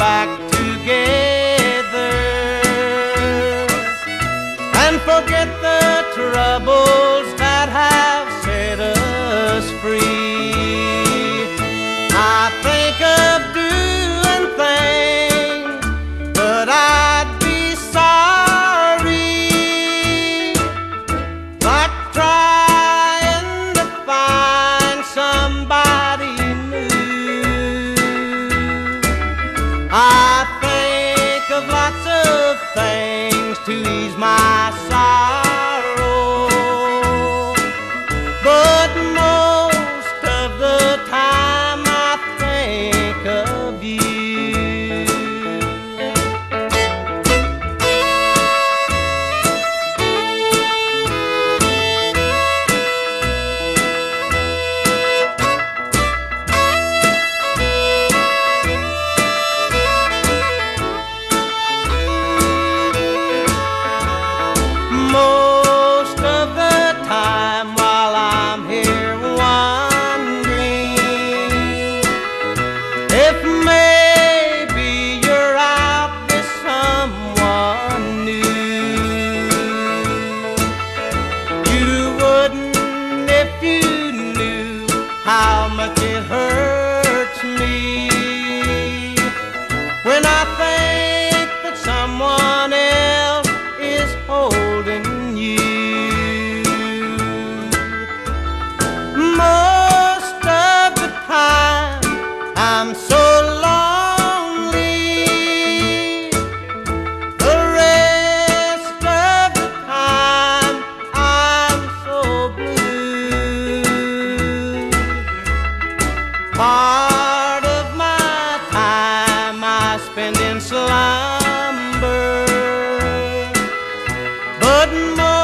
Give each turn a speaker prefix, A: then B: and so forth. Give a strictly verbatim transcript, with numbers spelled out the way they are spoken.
A: back together and forget the troubles that have set us free. I think of doing things, but I'd be sorry, like trying to find somebody new. I think of lots of things to ease my sorrow, but most of the time I think of you. Most of the time while I'm here wondering if maybe you're out with someone new. You wouldn't if you knew how much it hurts me when I think that someone else is holding you. Most of the time I'm so lonely, the rest of the time I'm so blue. Part of my time I spend in slumber, but more